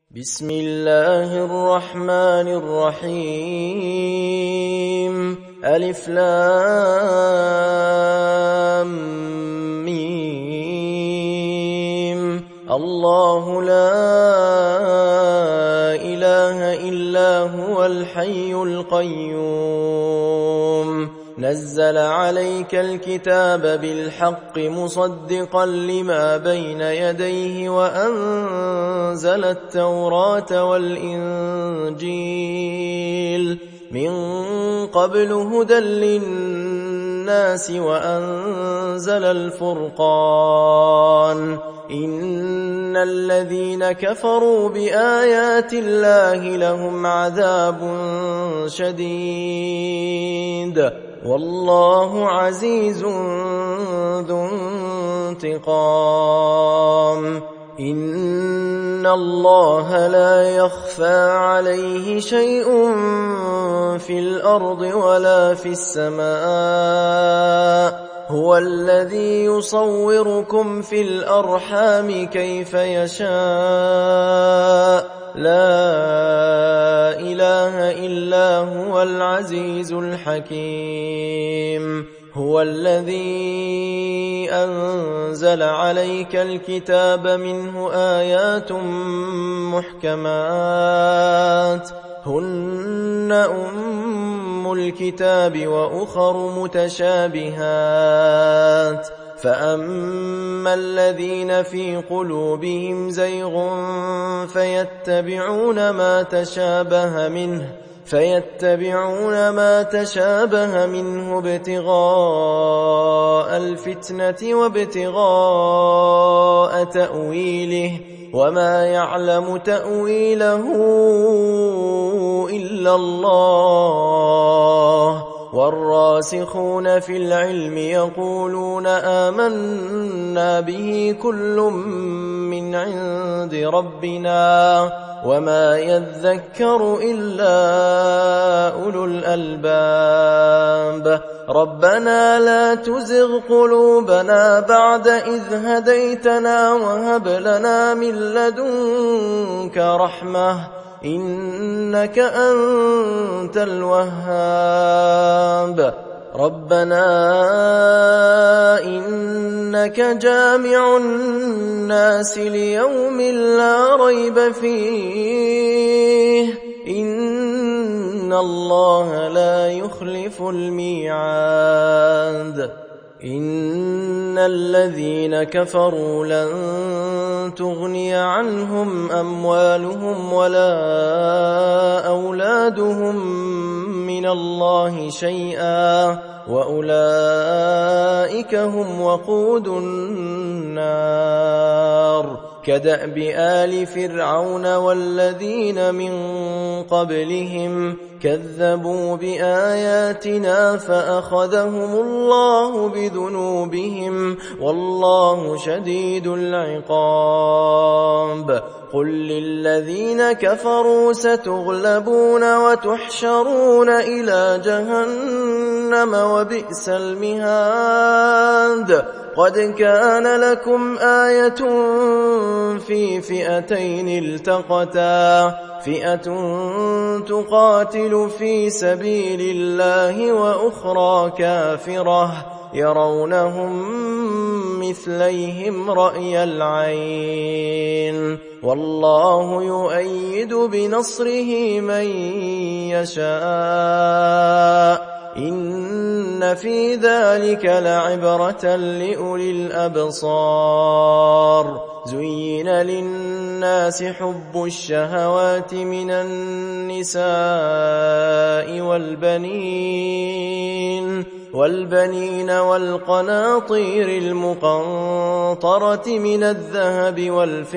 بسم الله الرحمن الرحيم ألف لام ميم الله لا إله إلا هو الحي القيوم نزل عليك الكتاب بالحق مصدقا لما بين يديه وأنزل التوراة والإنجيل من قبل هدى للناس وأنزل الفرقان إن الذين كفروا بآيات الله لهم عذاب شديد والله عزيز ذو انتقام إن الله لا يخفى عليه شيء في الأرض ولا في السماء هو الذي يصوركم في الأرحام كيف يشاء لا إله إلا هو العزيز الحكيم هو الذي أنزل عليك الكتاب منه آيات محكمات هن أم الكتاب وأخر متشابهات فأما الذين في قلوبهم زيغ فيتبعون ما تشابه منه ابتغاء الفتنة وابتغاء تأويله وما يعلم تأويله إلا الله والراسخون في العلم يقولون آمنا به كل من عند ربنا وما يذكر إلا أولو الألباب ربنا لا تزغ قلوبنا بعد إذ هديتنا وهب لنا من لدنك رحمة إنك أنت الوهاب ربنا إنك جامع الناس ليوم لا ريب فيه إن الله لا يخلف الميعاد إن الذين كفروا لن تغني عنهم أموالهم ولا أولادهم من الله شيئا وأولئك هم وقود النار كدأب آل فرعون والذين من قبلهم كذبوا بآياتنا فأخذهم الله بذنوبهم والله شديد العقاب قل للذين كفروا ستغلبون وتحشرون إلى جهنم وبئس المهاد قد كان لكم آية في فئتين التقتا فئة تقاتل في سبيل الله وأخرى كافرة يرونهم مثليهم رأي العين والله يؤيد بنصره من يشاء إن في ذلك لعبرة لأولي الأبصار زين للناس حب الشهوات من النساء والبنين والقناطير المقنطرة من الذهب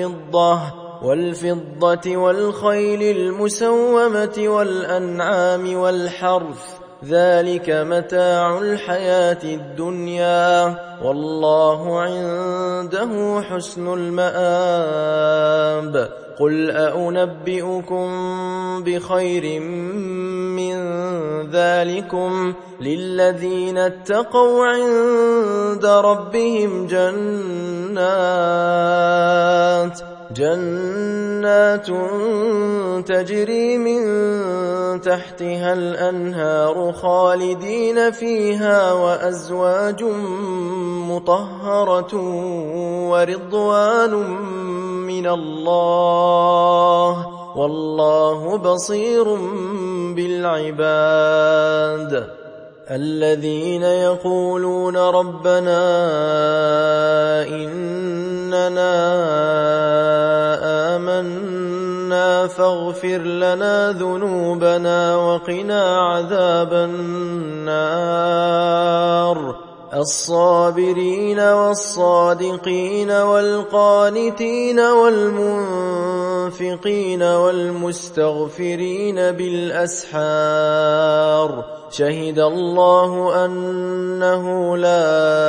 والفضة والخيل المسومة والأنعام والحرث ذلك متاع الحياة الدنيا والله عنده حسن المآب قل أنبئكم بخير من ذلكم للذين اتقوا عند ربهم جنات تجري من تحتها الأنهار خالدين فيها وأزواج مطهرة ورضوان من الله والله بصير بالعباد. الذين يقولون ربنا إننا آمنا فاغفر لنا ذنوبنا وقنا عذاب النار. الصابرين والصادقين والقانتين والمنفقين والمستغفرين بالأسحار. شهد الله أنه لا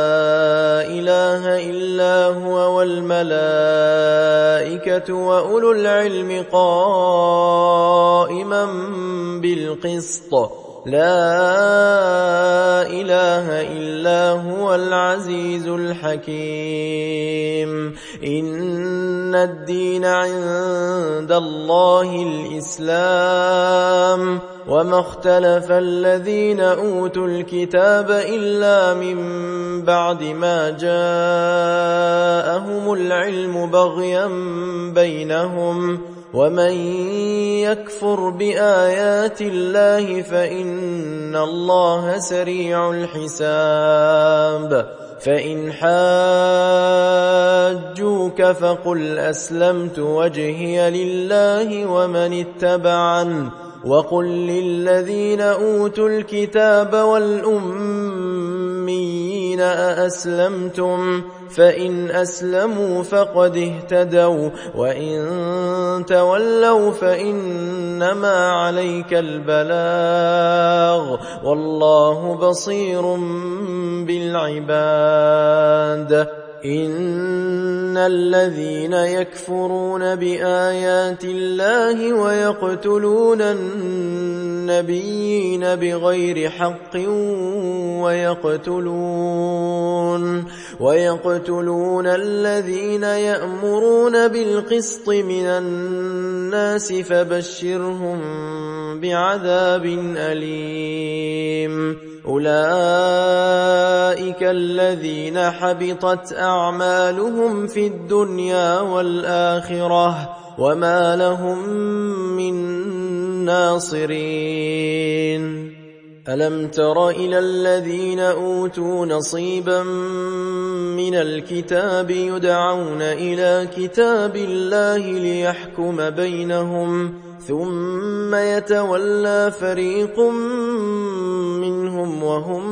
إله إلا هو والملائكة وأولو العلم قائما بالقسط لا إله إلا هو العزيز الحكيم. إن الدين عند الله الإسلام وما اختلف الذين أوتوا الكتاب إلا من بعد ما جاءهم العلم بغيا بينهم ومن يكفر بآيات الله فإن الله سريع الحساب. فإن حاجوك فقل أسلمت وجهي لله ومن اتبعن وقل للذين أوتوا الكتاب والأميين أأسلمتم فإن أسلموا فقد اهتدوا وإن تولوا فإنما عليك البلاغ والله بصير بالعباد. إن الذين يكفرون بآيات الله ويقتلون النبيين بغير حق ويقتلون الذين يأمرون بالقسط من الناس فبشرهم بعذاب أليم. أولئك الذين حبطت أعمالهم في الدنيا والآخرة وما لهم من ناصرين. ألم تر إلى الذين أوتوا نصيبا من الكتاب يدعون إلى كتاب الله ليحكم بينهم ثم يتولى فريق منهم وهم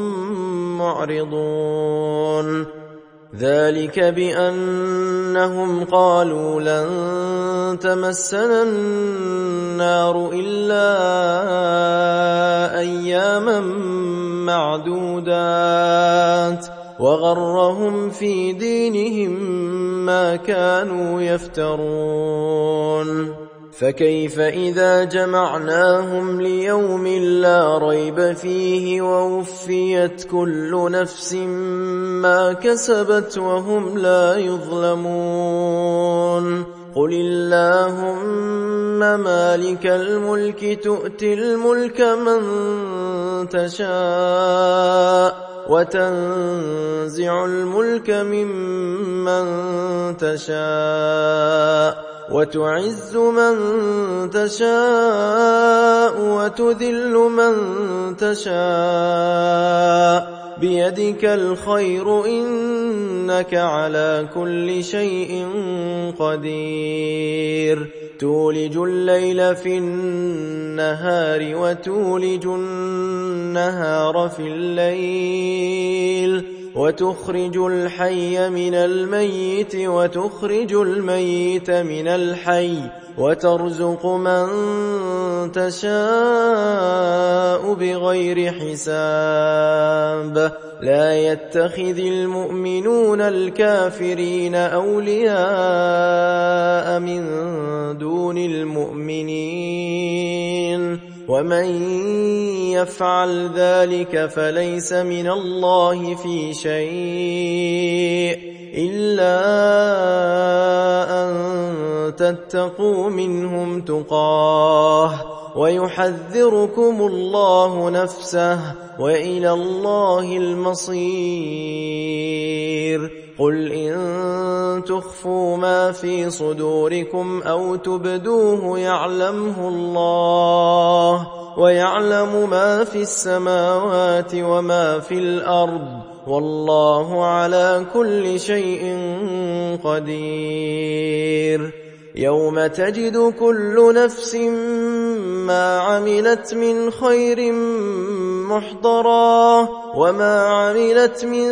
معرضون. ذلك بأنهم قالوا لن تمسنا النار إلا أياما معدودات وغرهم في دينهم ما كانوا يفترون. فكيف إذا جمعناهم ليوم لا ريب فيه ووفيت كل نفس ما كسبت وهم لا يظلمون. قل اللهم مالك الملك تؤتي الملك من تشاء وتنزع الملك ممن تشاء وتعز من تشاء وتذل من تشاء بيدك الخير إنك على كل شيء قدير. تولج الليل في النهار وتولج النهار في الليل وتخرج الحي من الميت وتخرج الميت من الحي وترزق من تشاء بغير حساب. لا يتخذ المؤمنون الكافرين أولياء من دون المؤمنين ومن يفعل ذلك فليس من الله في شيء إلا أن تتقوا منهم تقاه ويحذركم الله نفسه وإلى الله المصير. قل إن تخفوا ما في صدوركم أو تبدوه يعلمه الله ويعلم ما في السماوات وما في الأرض والله على كل شيء قدير. يوم تجد كل نفس ما عملت من خير محضرا وما عملت من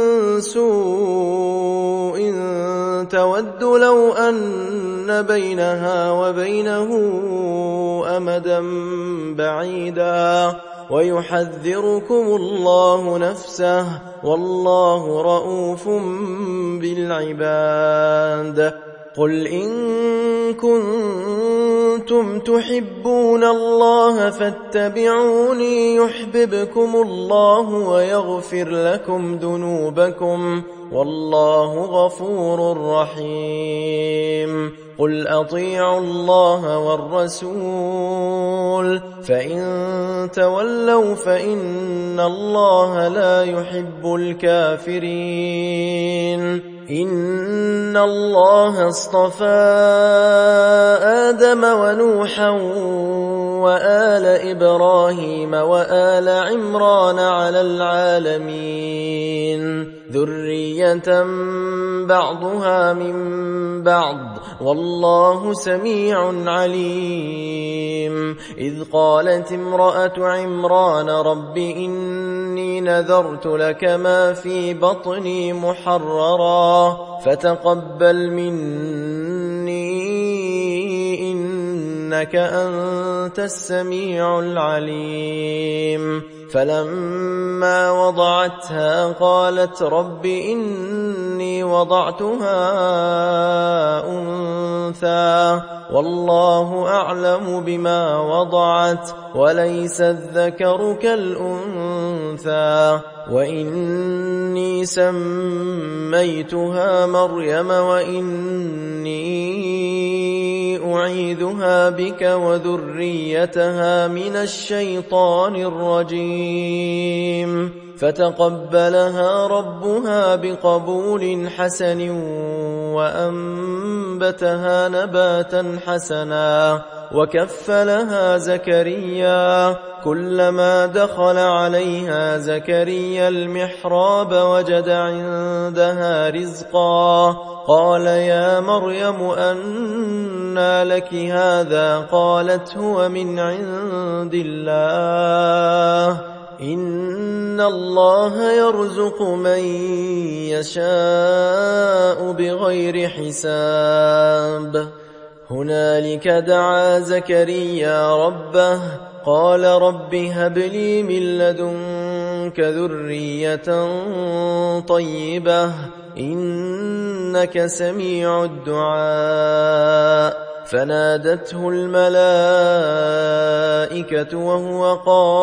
سوء تود لو أن بينها وبينه أمدا بعيدا ويحذركم الله نفسه والله رؤوف بالعباد. قل إن كنتم تحبون الله فاتبعوني يحببكم الله ويغفر لكم ذنوبكم والله غفور رحيم. قل أطيعوا الله والرسول فإن تولوا فإن الله لا يحب الكافرين. إن الله اصطفى آدم ونوحا وآل إبراهيم وآل عمران على العالمين ذرية بعضها من بعض والله سميع عليم. إذ قالت امرأة عمران رب إني نذرت لك ما في بطني محررا فتقبل مني إنك أنت السميع العليم. فلما وضعتها قالت رب إني وضعتها أنثى والله أعلم بما وضعت وليس الذكر كالأنثى وإني سميتها مريم وإني أعيذها بك وذريتها من الشيطان الرجيم. فتقبلها ربها بقبول حسن وأنبتها نباتا حسنا وكفلها زكريا. كلما دخل عليها زكريا المحراب وجد عندها رزقا قال يا مريم أنى لك هذا قالت هو من عند الله إن الله يرزق من يشاء بغير حساب. هنالك دعا زكريا ربه قال رب هب لي من لدنك ذرية طيبة إنك سميع الدعاء. فنادته الملائكة وهو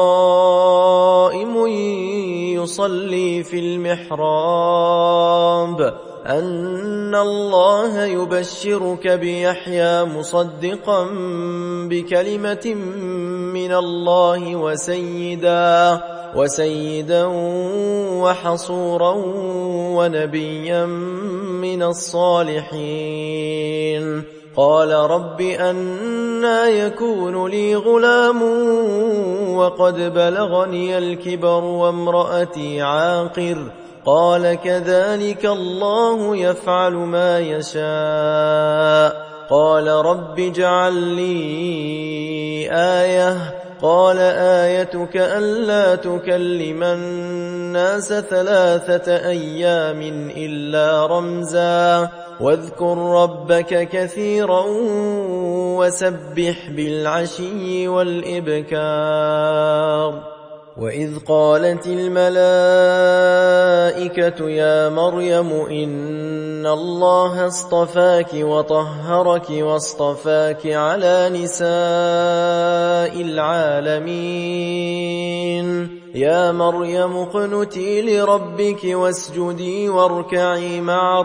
قائم يصلي في المحراب أن الله يبشرك بيحيى مصدقا بكلمة من الله وسيدا وحصورا ونبيا من الصالحين. قال رب أنى يكون لي غلام وقد بلغني الكبر وامرأتي عاقر قال كذلك الله يفعل ما يشاء. قال رب اجعل لي آية قال آيتك ألا تكلم الناس 3 أيام إلا رمزا واذكر ربك كثيرا وسبح بالعشي والإبكار. وإذ قالت الملائكة يا مريم إن الله اصطفاك وطهرك واصطفاك على نساء العالمين يا مريم اقنتي لربك واسجدي واركعي مع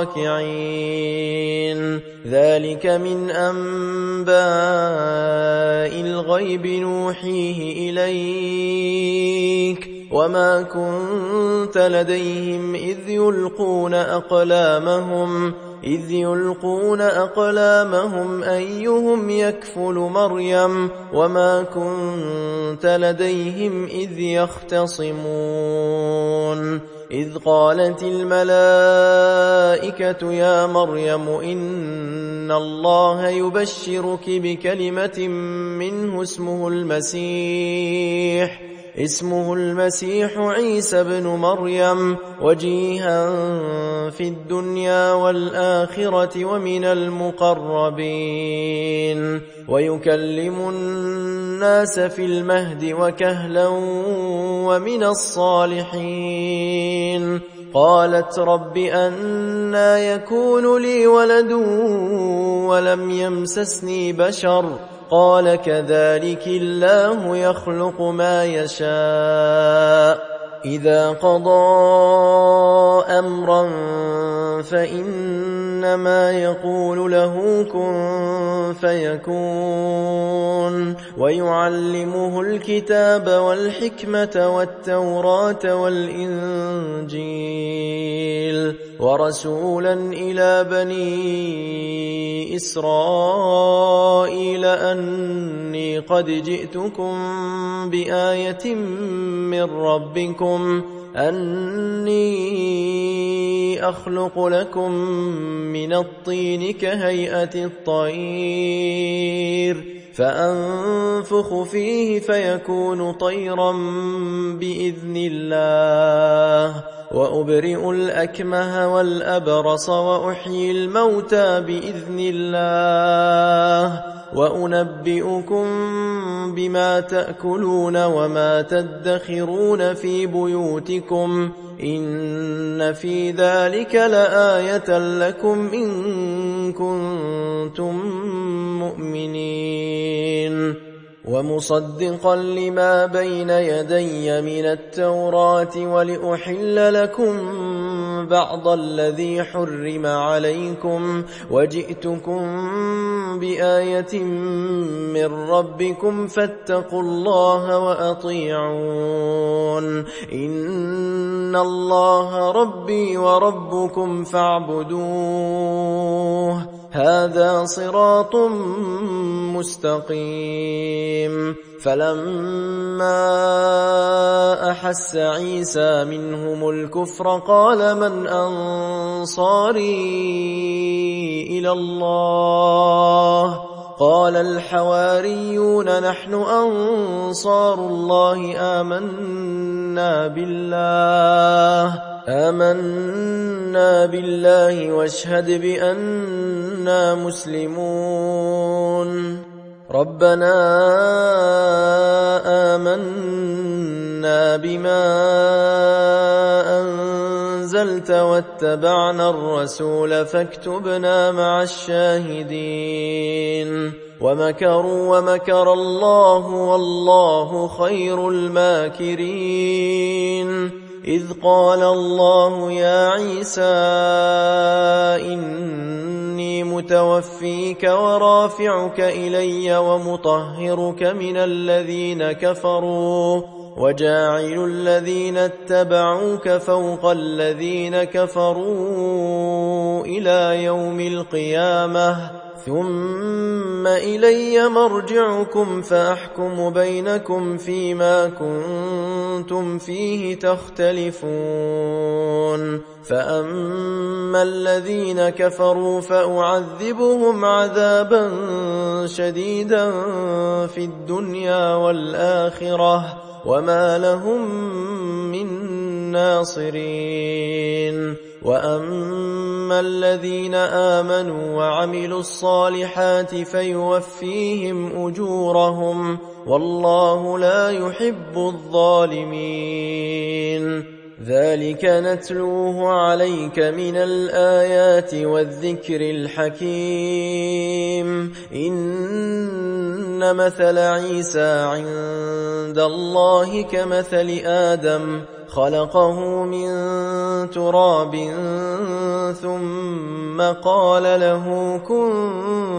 الراكعين ذلك من أنباء الغيب نوحيه إليك وما كنت لديهم إذ يلقون أقلامهم أيهم يكفل مريم وما كنت لديهم إذ يختصمون إذ قالت الملائكة يا مريم إن الله يبشرك بكلمة منه اسمه المسيح عيسى بن مريم وجيها في الدنيا والآخرة ومن المقربين ويكلم الناس في المهد وكهلا ومن الصالحين قالت رب أنى يكون لي ولد ولم يمسسني بشر قال كذلك الله يخلق ما يشاء إذا قضى أمرا فإنما يقول له كن فيكون ويعلمه الكتاب والحكمة والتوراة والإنجيل ورسولا إلى بني إسرائيل أني قد جئتكم بآية من ربكم أني أخلق لكم من الطين كهيئة الطير فأنفخ فيه فيكون طيرا بإذن الله وأبرئ الأكمه والأبرص وأحيي الموتى بإذن الله وأنبئكم بما تأكلون وما تدخرون في بيوتكم إن في ذلك لآية لكم إن كنتم مؤمنين ومصدقا لما بين يدي من التوراة ولأحل لكم بعض الذي حرم عليكم وجئتكم بآية من ربكم فاتقوا الله وأطيعون إن الله ربي وربكم فاعبدوه هذا صراط مستقيم فلما أحس عيسى منهم الكفر قال من أنصاري إلى الله قال الحواريون نحن أنصار الله آمنا بالله واشهد بأننا مسلمون ربنا آمنا بما أنزلت واتبعنا الرسول فاكتبنا مع الشاهدين ومكروا ومكر الله والله خير الماكرين إذ قال الله يا عيسى إني متوفيك ورافعك إلي ومطهرك من الذين كفروا وجاعل الذين اتبعوك فوق الذين كفروا إلى يوم القيامة ثم إلي مرجعكم فأحكم بينكم فيما كنتم فيه تختلفون فأما الذين كفروا فأعذبهم عذابا شديدا في الدنيا والآخرة وما لهم من ناصرين وأما الذين آمنوا وعملوا الصالحات فيوفيهم أجورهم والله لا يحب الظالمين ذلك نتلوه عليك من الآيات والذكر الحكيم. إن مثل عيسى عند الله كمثل آدم خلقه من تراب ثم قال له كن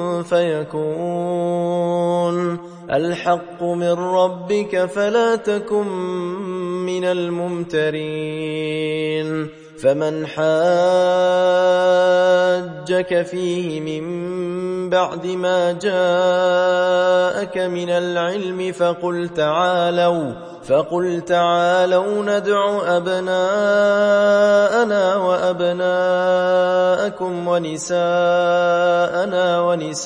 فيكون. الحق من ربك فلا تكن من الممترين. فمن حاجك فيه من بعد ما جاءك من العلم فقل تعالوا ندع أبناءنا وأبناءكم ونساءنا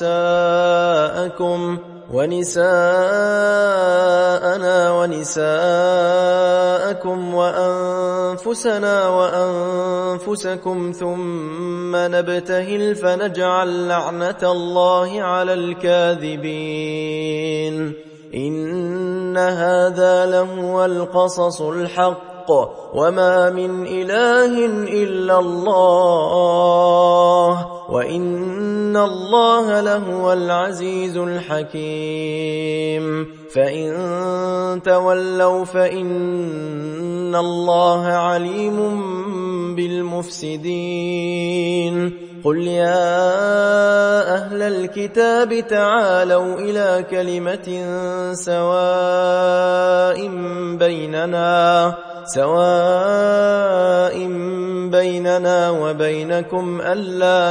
ونساءكم وأنفسنا وأنفسكم ثم نبتهل فنجعل لعنة الله على الكاذبين. إن هذا لهو القصص الحق وما من إله إلا الله وإن الله لهو العزيز الحكيم. فإن تولوا فإن الله عليم بالمفسدين. قل يا أهل الكتاب تعالوا إلى كلمة سواء بيننا وبينكم ألا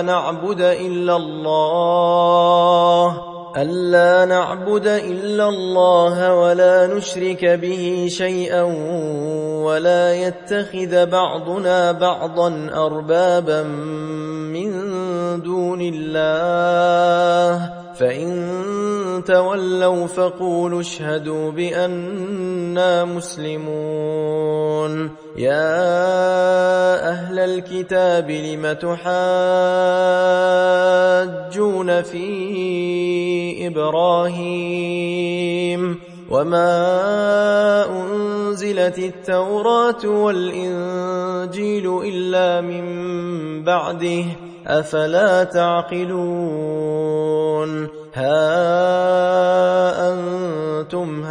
نعبد إلا الله ولا نشرك به شيئا ولا يتخذ بعضنا بعضا أربابا من دون الله. فإن تولوا فقولوا اشهدوا بأننا مسلمون. يا أهل الكتاب لم تحاجون في إبراهيم وما أنزلت التوراة والإنجيل إلا من بعده أفلا تعقلون. ها أنتم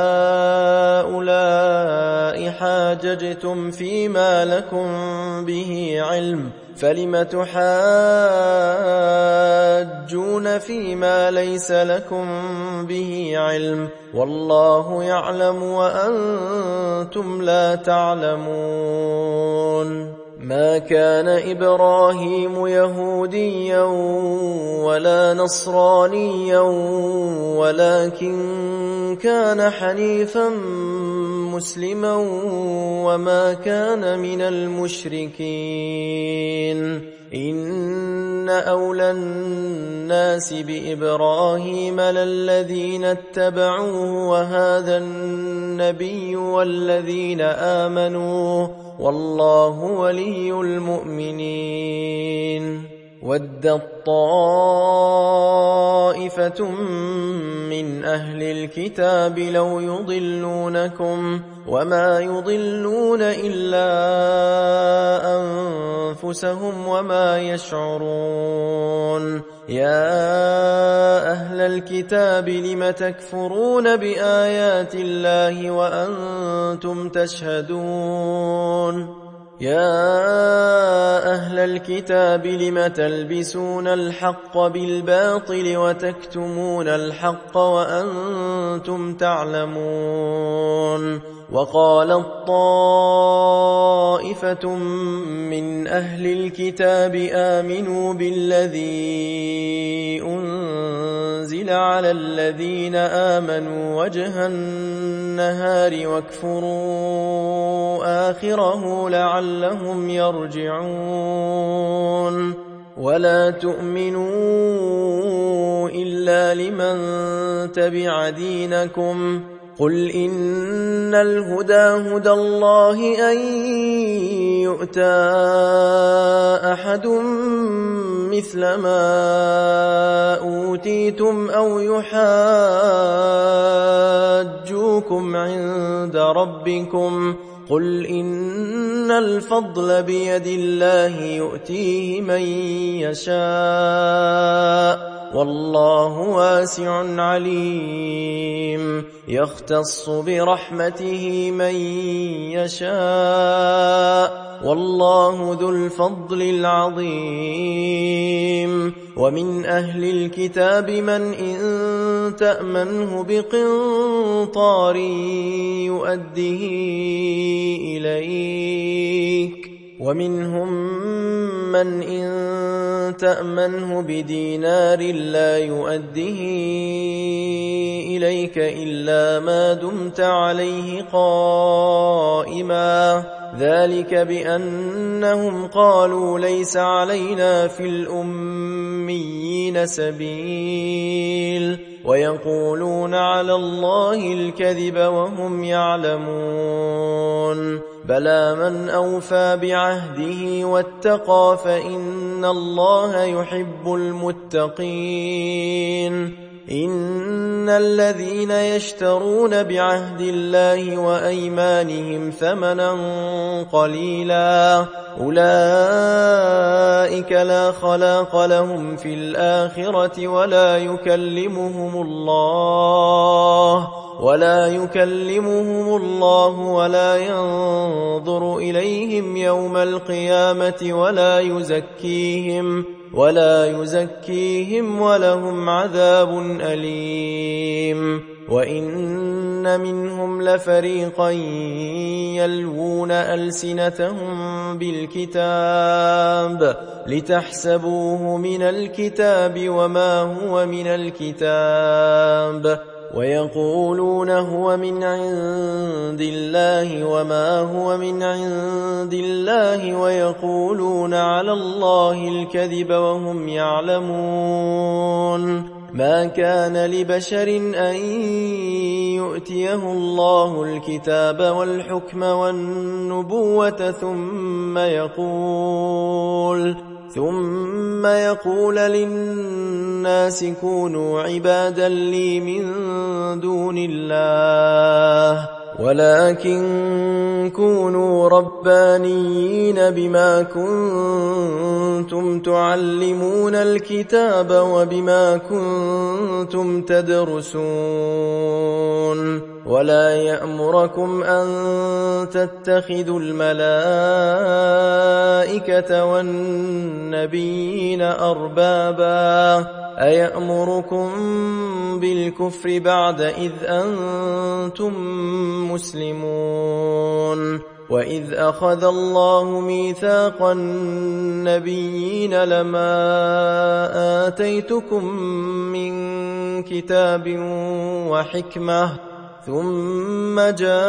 هؤلاء حاججتم فيما لكم به علم فلم تحاجون فيما ليس لكم به علم والله يعلم وأنتم لا تعلمون. ما كان إبراهيم يهوديا ولا نصرانيا ولكن كان حنيفا مسلما وما كان من المشركين. إن أولى الناس بإبراهيم للذين اتبعوه وهذا النبي والذين آمنوا والله ولي المؤمنين. ودت طائفة من أهل الكتاب لو يضلونكم وما يضلون إلا أنفسهم وما يشعرون. يا أهل الكتاب لم تكفرون بآيات الله وأنتم تشهدون. يا أهل الكتاب لم تلبسون الحق بالباطل وتكتمون الحق وأنتم تعلمون. وقالت طائفة من أهل الكتاب آمنوا بالذي أنزل على الذين آمنوا وجه النهار واكفروا آخره لعلهم يرجعون. ولا تؤمنوا إلا لمن تبع دينكم قل إن الهدى هدى الله أن يؤتى أحد مثل ما أوتيتم أو يحاجوكم عند ربكم قل إن الفضل بيد الله يؤتيه من يشاء والله واسع عليم يختص برحمته من يشاء والله ذو الفضل العظيم ومن أهل الكتاب من إن تأمنه بقنطار يؤده إليك ومنهم من إن تأمنه بدينار لا يؤده إليك إلا ما دمت عليه قائما ذلك بأنهم قالوا ليس علينا في الأميين سبيل ويقولون على الله الكذب وهم يعلمون بلى من أوفى بعهده واتقى فإن الله يحب المتقين إن الذين يشترون بعهد الله وأيمانهم ثمنا قليلا أولئك لا خلاق لهم في الآخرة ولا يكلمهم الله ولا ينظر إليهم يوم القيامة ولا يزكيهم ولهم عذاب أليم وإن منهم لفريقا يلوون ألسنتهم بالكتاب لتحسبوه من الكتاب وما هو من الكتاب ويقولون هو من عند الله وما هو من عند الله ويقولون على الله الكذب وهم يعلمون ما كان لبشر أن يؤتيه الله الكتاب والحكم والنبوة ثم يقول للناس كونوا عبادا لي من دون الله ولكن كونوا ربانيين بما كنتم تعلمون الكتاب وبما كنتم تدرسون ولا يأمركم أن تتخذوا الملائكة والنبيين أربابا أيأمركم بالكفر بعد إذ أنتم مسلمون وإذ أخذ الله ميثاق النبيين لما آتيتكم من كتاب وحكمة ثم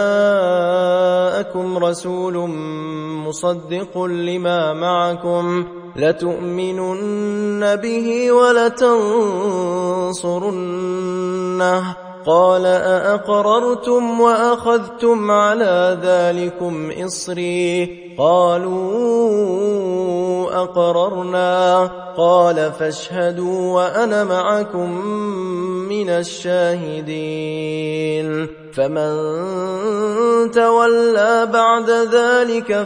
جاءكم رسول مصدق لما معكم لتؤمنن به ولتنصرنه قال أأقررتم وأخذتم على ذلكم إصري قالوا أقررنا قال فاشهدوا وأنا معكم من الشاهدين فمن تولى بعد ذلك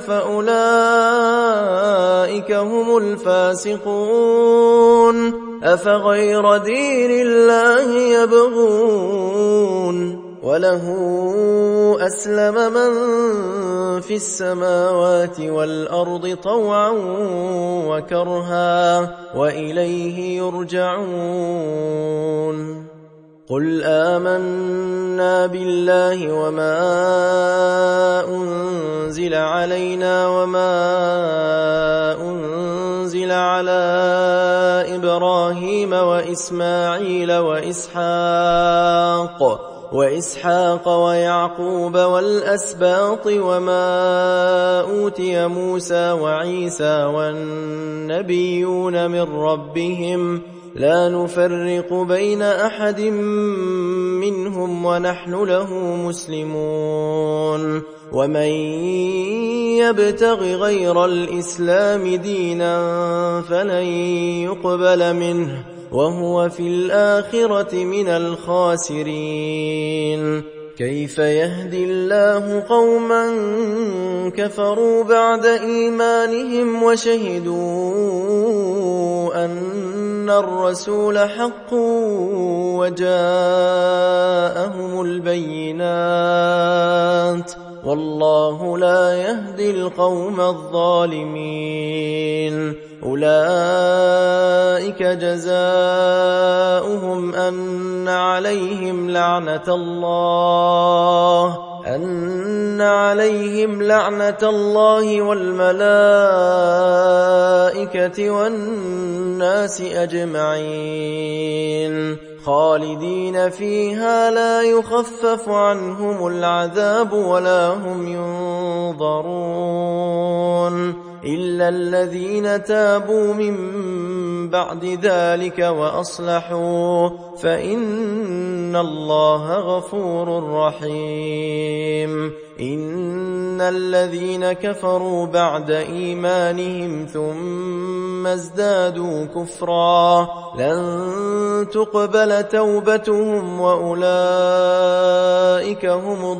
فأولئك هم الفاسقون أفغير دين الله يبغون وله أسلم من في السماوات والأرض طوعا وكرها وإليه يرجعون قل آمنا بالله وما أنزل علينا وما أنزل على إبراهيم وإسماعيل وإسحاق ويعقوب والأسباط وما أوتي موسى وعيسى والنبيون من ربهم لا نفرق بين أحد منهم ونحن له مسلمون ومن يبتغ غير الإسلام دينا فلن يقبل منه وهو في الآخرة من الخاسرين كيف يهدي الله قوما كفروا بعد إيمانهم وشهدوا أن الرسول حق وجاءهم البينات والله لا يهدي القوم الظالمين أولئك جزاؤهم أن عليهم لعنة الله والملائكة والناس أجمعين خالدين فيها لا يخفف عنهم العذاب ولا هم ينظرون إلا الذين تابوا من بعد ذلك وأصلحوا فإن الله غفور رحيم إن الذين كفروا بعد إيمانهم ثم ازدادوا كفرا لن تقبل توبتهم وأولئك هم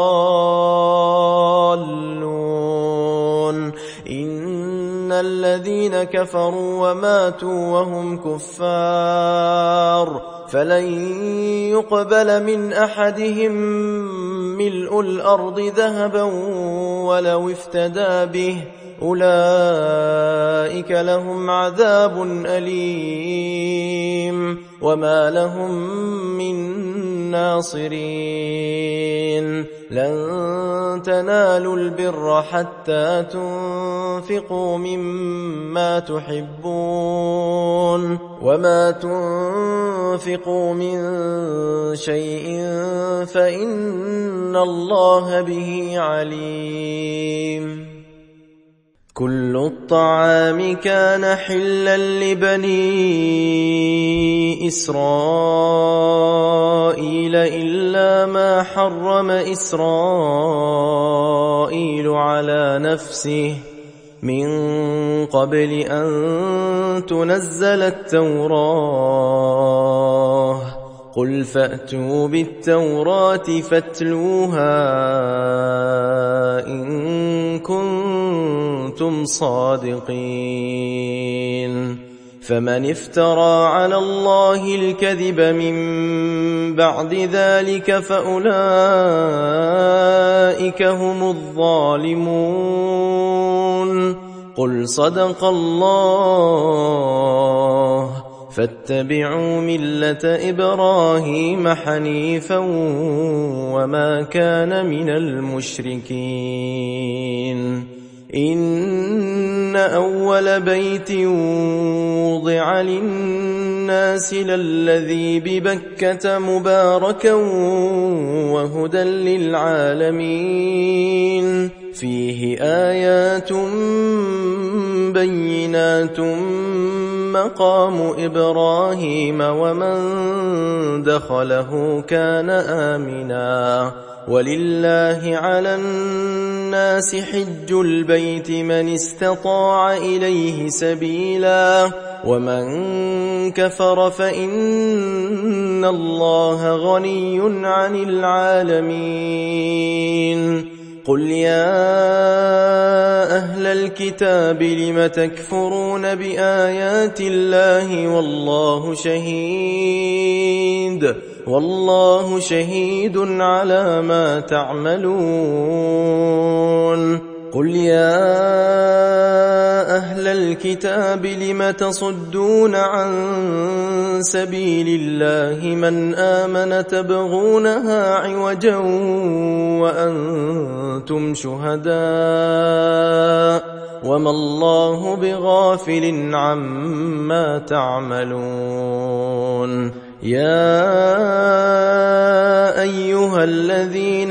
الضالون إن الذين كفروا وماتوا وهم كفار فلن يقبل من أحدهم ملء الأرض ذهبا ولو افتدى به أولئك لهم عذاب أليم وما لهم من ناصرين لن تنالوا البر حتى تنفقوا مما تحبون وما تنفقوا من شيء فإن الله به عليم كل الطعام كان حلا لبني إسرائيل إلا ما حرم إسرائيل على نفسه من قبل أن تنزل التوراة قل فأتوا بالتوراة فاتلوها إن كنتم صادقين فمن افترى على الله الكذب من بعد ذلك فأولئك هم الظالمون قل صدق الله فاتبعوا ملة إبراهيم حنيفا وما كان من المشركين إن أول بيت وضع للناس للذي ببكة مباركا وهدى للعالمين فيه آيات بينات مقام إبراهيم ومن دخله كان آمنا ولله على الناس حج البيت من استطاع إليه سبيلا ومن كفر فإن الله غني عن العالمين قل يا أهل الكتاب لم تكفرون بآيات الله والله شهيد على ما تعملون قل يا أهل الكتاب لم تصدون عن سبيل الله من آمن تبغونها عوجا وأنتم شهداء وما الله بغافل عما تعملون يا أيها الذين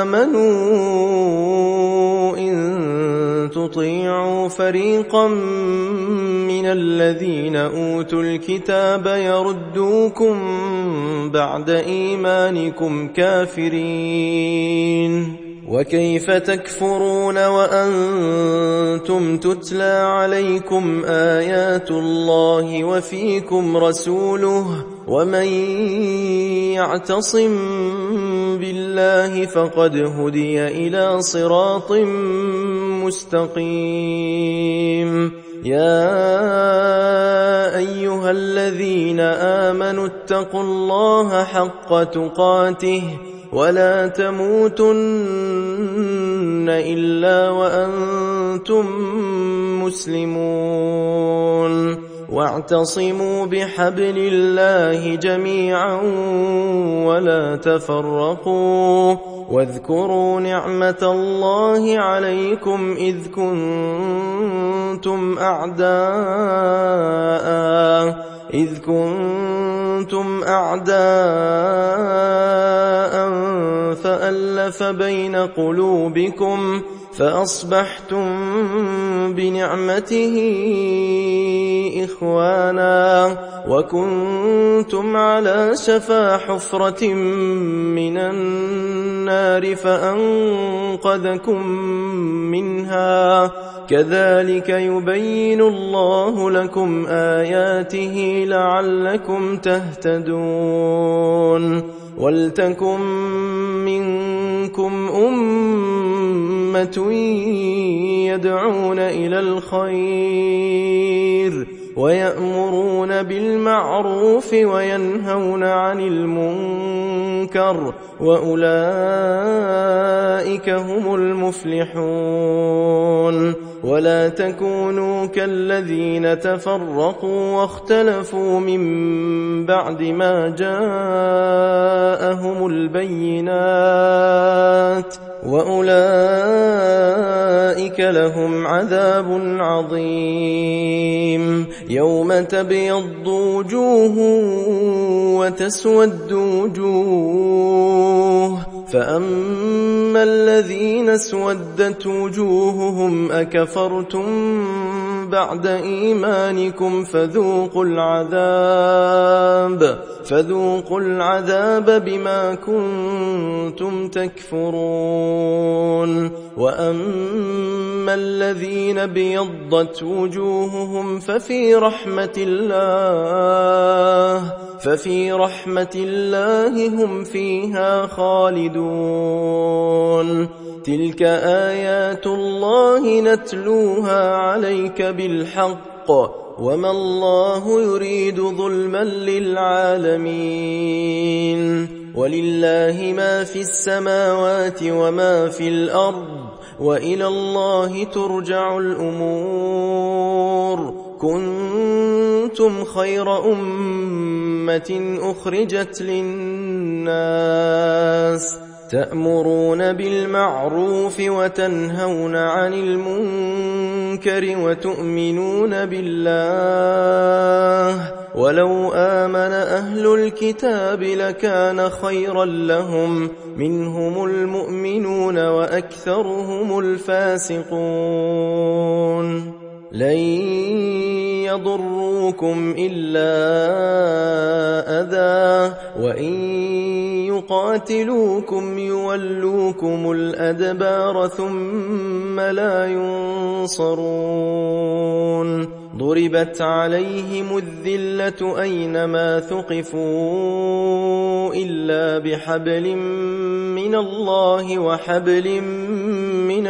آمنوا إن تطيعوا فريقا من الذين أوتوا الكتاب يردوكم بعد إيمانكم كافرين وكيف تكفرون وأنتم تتلى عليكم آيات الله وفيكم رسوله ومن يعتصم بالله فقد هدي إلى صراط مستقيم. يا أيها الذين آمنوا اتقوا الله حق تقاته ولا تموتن إلا وأنتم مسلمون. واعتصموا بحبل الله جميعا ولا تفرقوا. واذكروا نعمة الله عليكم إذ كنتم أعداء فألف بين قلوبكم فأصبحتم بنعمته إخوانا وكنتم على شفا حفرة من النار فأنقذكم منها. كذلك يبين الله لكم آياته لعلكم تهتدون. ولتكن منكم أمة يدعون إلى الخير ويأمرون بالمعروف وينهون عن المنكر وأولئك هم المفلحون. ولا تكونوا كالذين تفرقوا واختلفوا من بعد ما جاءهم البينات وأولئك لهم عذاب عظيم. يوم تبيض وجوه وتسود وجوه فأما الذين اسودت وجوههم أكفرتم بعد إيمانكم فذوقوا العذاب بما كنتم تكفرون. وأما الذين بيضت وجوههم ففي رحمة الله هم فيها خالدون. تلك آيات الله نتلوها عليك بالحق وما الله يريد ظلما للعالمين. ولله ما في السماوات وما في الأرض وإلى الله ترجع الأمور. كنتم خير أمة أخرجت للناس تأمرون بالمعروف وتنهون عن المنكر وتؤمنون بالله. ولو آمن أهل الكتاب لكان خيرا لهم منهم المؤمنون وأكثرهم الفاسقون. لن يضروكم إلا أذى وإن يقاتلوكم يولوكم الأدبار ثم لا ينصرون. ضربت عليهم الذلة أينما ثقفوا إلا بحبل من الله وحبل من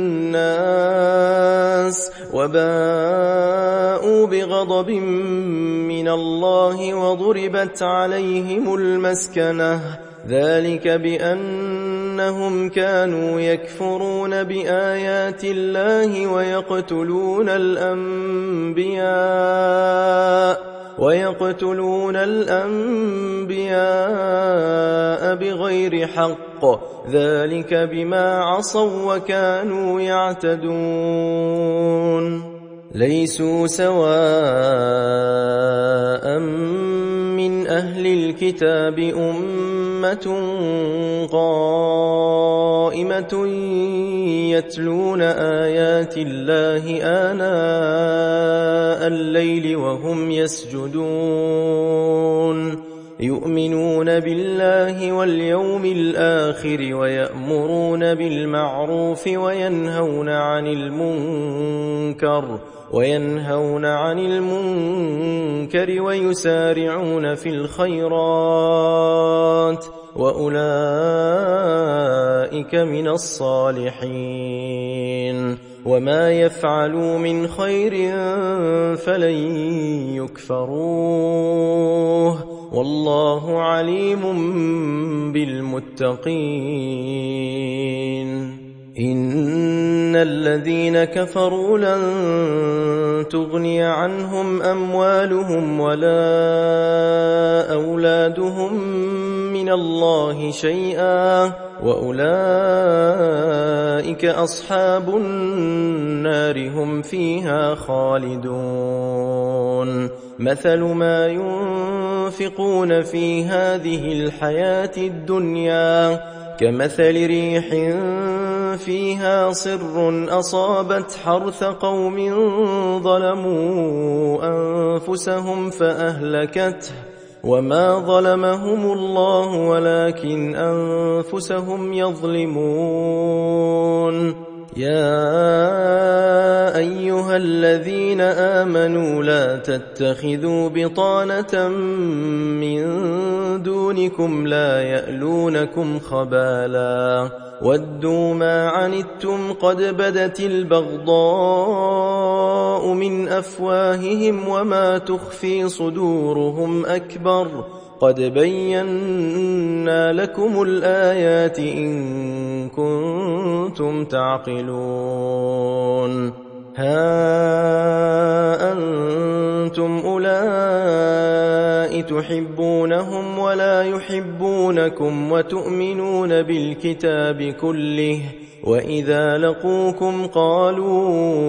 الناس وباءوا بغضب من الله وضربت عليهم المسكنة. ذلك بأنهم كانوا يكفرون بآيات الله ويقتلون الأنبياء بغير حق. ذلك بما عصوا وكانوا يعتدون. ليسوا سواء من أهل الكتاب أمة قائمة يتلون آيات الله آناء الليل وهم يسجدون يؤمنون بالله واليوم الآخر ويأمرون بالمعروف وينهون عن المنكر ويسارعون في الخيرات وأولئك من الصالحين وما يفعلوا من خير فلن يكفروه والله عليم بالمتقين إن الذين كفروا لن تغني عنهم أموالهم ولا أولادهم من الله شيئا وأولئك أصحاب النار هم فيها خالدون مثل ما ينفقون في هذه الحياة الدنيا كمثل ريح فيها صر أصابت حرث قوم ظلموا أنفسهم فأهلكته وما ظلمهم الله ولكن أنفسهم يظلمون يا أيها الذين آمنوا لا تتخذوا بطانة من دونكم لا يألونكم خبالا ودوا ما عنتم قد بدت البغضاء من أفواههم وما تخفي صدورهم أكبر قد بينا لكم الآيات إن كنتم تعقلون ها أنتم أولئك تحبونهم ولا يحبونكم وتؤمنون بالكتاب كله وإذا لقوكم قالوا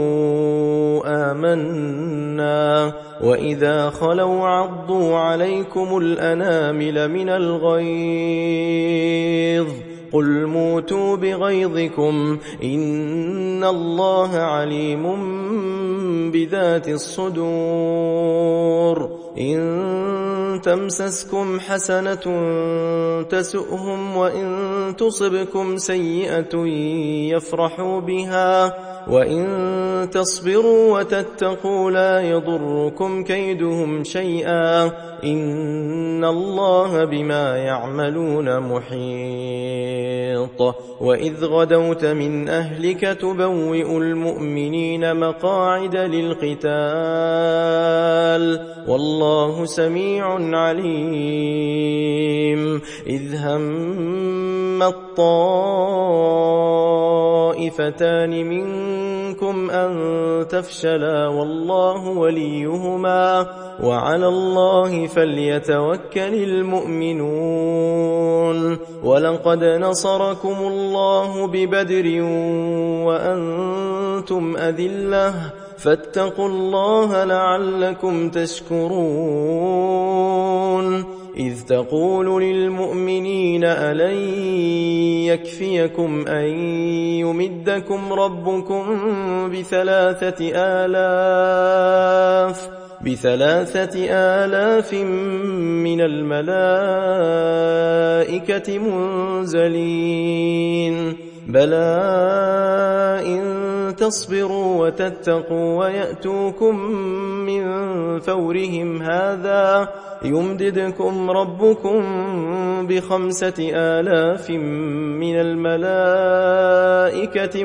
آمنا وإذا خلوا عضوا عليكم الأنامل من الغيظ قل موتوا بغيظكم إن الله عليم بذات الصدور إن تمسسكم حسنة تسؤهم وإن تصبكم سيئة يفرحوا بها وإن تصبروا وتتقوا لا يضركم كيدهم شيئا إن الله بما يعملون محيط وإذ غدوت من أهلك تبوئ المؤمنين مقاعد للقتال والله سميع عليم إذ هم الطائفتان منكم أن تفشلا والله وليهما وعلى الله فليتوكل المؤمنون ولقد نصركم الله ببدر وأنتم أذلة فاتقوا الله لعلكم تشكرون إذ تقول للمؤمنين ألن يكفيكم أن يمدكم ربكم بثلاثة آلاف من الملائكة منزلين بلى إن تصبروا وتتقوا ويأتوكم من فورهم هذا يمددكم ربكم ب5,000 من الملائكة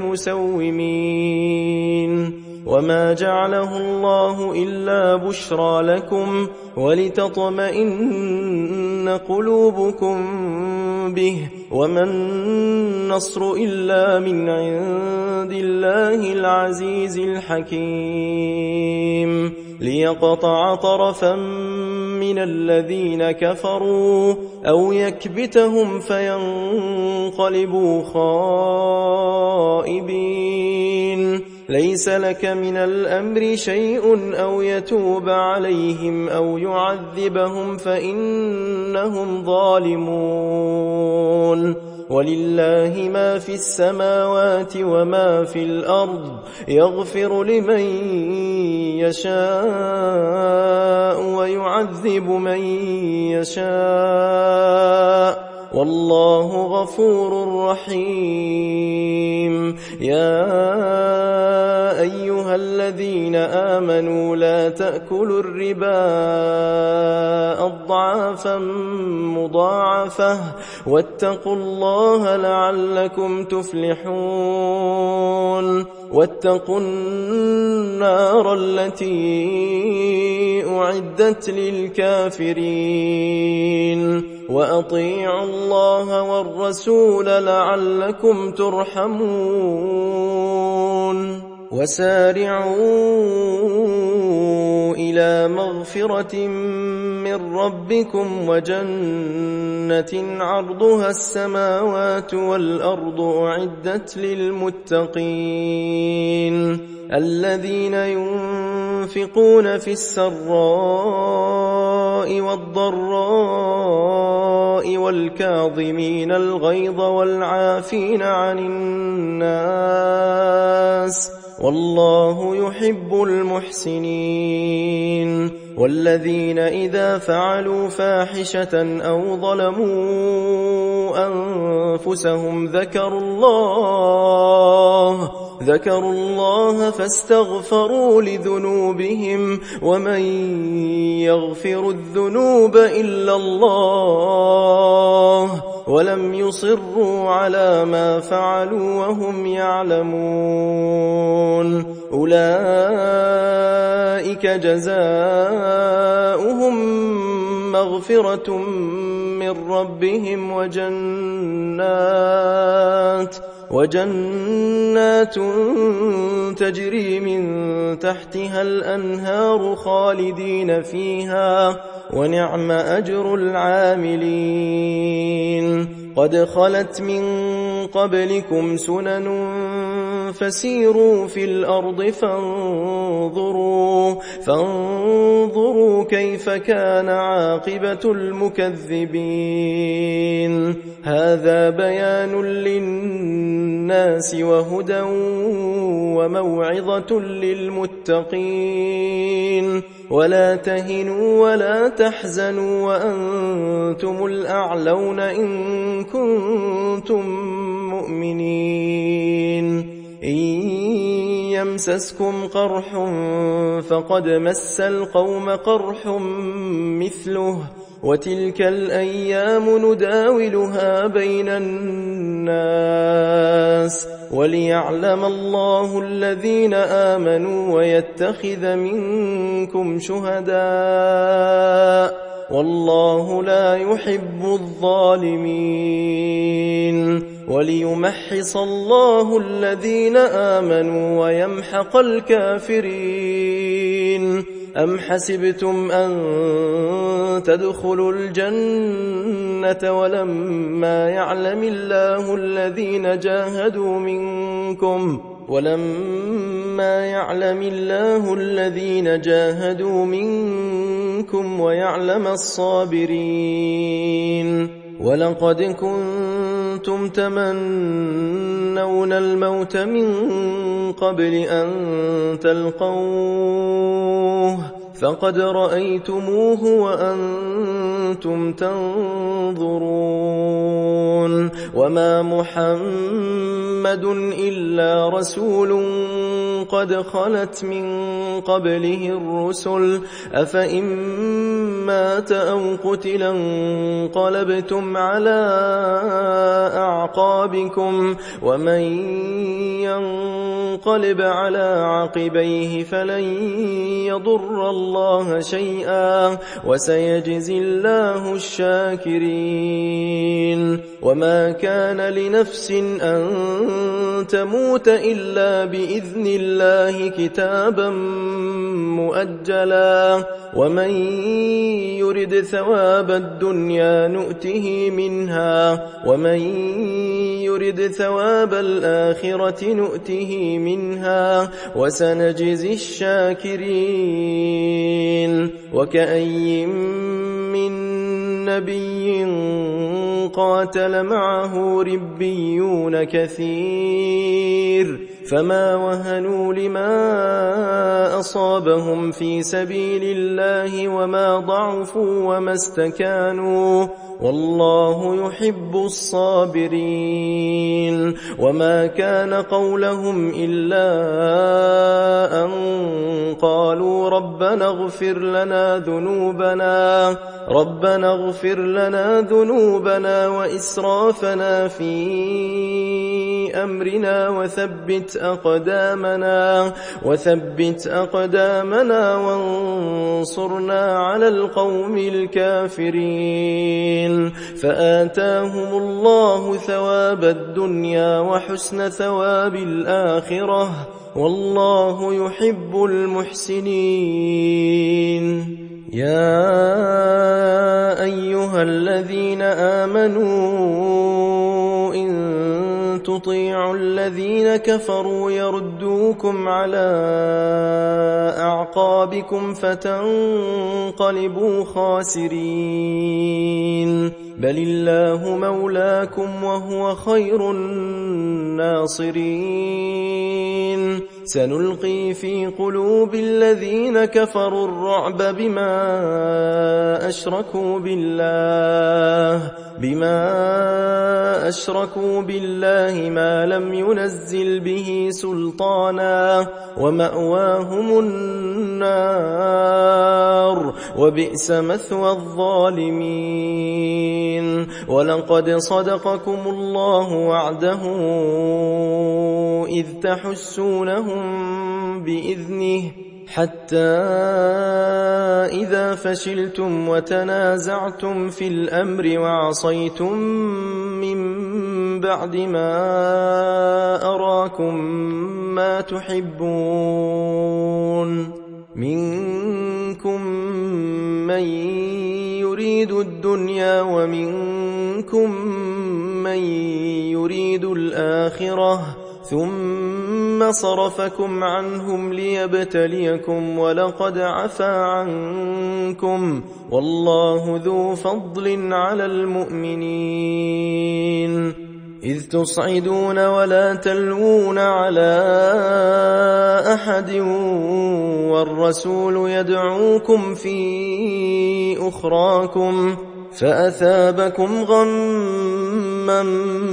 مسومين وما جعله الله إلا بشرى لكم ولتطمئن قلوبكم به وما النصر إلا من عند الله العزيز الحكيم ليقطع طرفا من الذين كفروا أو يكبتهم فينقلبوا خائبين ليس لك من الأمر شيء أو يتوب عليهم أو يعذبهم فإنهم ظالمون ولله ما في السماوات وما في الأرض يغفر لمن يشاء ويعذب من يشاء والله غفور رحيم. يا أيها الذين آمنوا لا تأكلوا الربا أضعافا مضاعفة واتقوا الله لعلكم تفلحون. واتقوا النار التي أعدت للكافرين وأطيعوا الله والرسول لعلكم ترحمون. وسارعوا إلى مغفرة من ربكم وجنة عرضها السماوات والأرض أعدت للمتقين الذين ينفقون في السراء والضراء والكاظمين الغيظ والعافين عن الناس والله يحب المحسنين. والذين إذا فعلوا فاحشة أو ظلموا أنفسهم ذكروا الله فاستغفروا لذنوبهم ومن يغفر الذنوب إلا الله ولم يصروا على ما فعلوا وهم يعلمون أولئك جزاؤهم مغفرة من ربهم وجنات تجري من تحتها الأنهار خالدين فيها ونعم أجر العاملين. قد خلت من قبلكم سنن فسيروا في الأرض فانظروا كيف كان عاقبة المكذبين. هذا بيان للناس وهدى وموعظة للمتقين. ولا تهنوا ولا تحزنوا وأنتم الأعلون إن كنتم مؤمنين. إن يمسسكم قرح فقد مس القوم قرح مثله وتلك الأيام نداولها بين الناس وليعلم الله الذين آمنوا ويتخذ منكم شهداء والله لا يحب الظالمين. وليمحص الله الذين آمنوا ويمحق الكافرين. أم حسبتم أن تدخلوا الجنة ولما يعلم الله الذين جاهدوا منكم ويعلم الصابرين. ولقد كنتم تمنون الموت من قبل أن تلقوه فقد رأيتموه وأنتم تنظرون. وما محمد إلا رسول قد خلت من قبله الرسل أفإن مات أو قتل انقلبتم على أعقابكم ومن ينقلب على عقبيه فلن يضر الله شيئا وسيجزي الله الشاكرين. وما كان لنفس أن تموت إلا بإذن الله كتابا مؤجلا ومن يرد ثواب الدنيا نؤته منها ومن يرد ثواب الآخرة نؤته منها وسنجزي الشاكرين. وكأي من نبي قاتل معه ربيون كثير فما وهنوا لما أصابهم في سبيل الله وما ضعفوا وما استكانوا والله يحب الصابرين وما كان قولهم إلا أن قالوا ربنا اغفر لنا ذنوبنا وإسرافنا في أمرنا وثبت أقدامنا وانصرنا على القوم الكافرين فآتاهم الله ثواب الدنيا وحسن ثواب الآخرة والله يحب المحسنين يا أيها الذين آمنوا إن تطيعوا الذين كفروا يردوكم على أعقابكم فتنقلبوا خاسرين بل الله مولاكم وهو خير الناصرين سنلقي في قلوب الذين كفروا الرعب بما أشركوا بالله ما لم ينزل به سلطانا ومأواهم النار وبئس مثوى الظالمين ولقد صدقكم الله وعده إذ تحسونهم بإذنه حتى إذا فشلتم وتنازعتم في الأمر وعصيتم من بعد ما أراكم ما تحبون منكم من يريد الدنيا ومنكم من يريد الآخرة ثم صرفكم عنهم ليبتليكم ولقد عفا عنكم والله ذو فضل على المؤمنين إذ تصعدون ولا تلوون على أحد والرسول يدعوكم في أخراكم فأثابكم غما